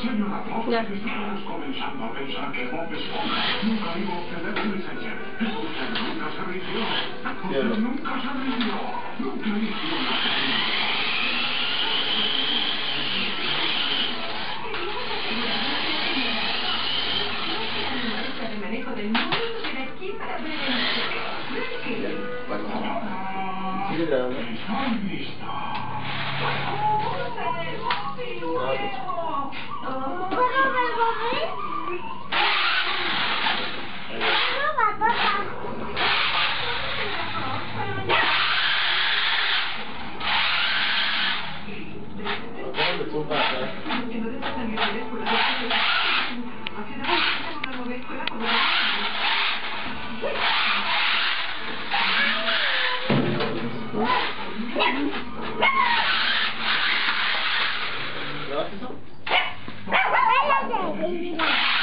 Señora Fox, Ya. estamos comenzando a pensar que Bob Esponja nunca iba a obtener su licencia. Usted nunca se rindió. Usted nunca se rindió. Nunca hizo una de manejo del mundo de aquí para prevenir. Sigue grabando. Estoy lista. ¿Puedo ver Bobby? No, batata. ¿Cómo le chupa acá? Espérate.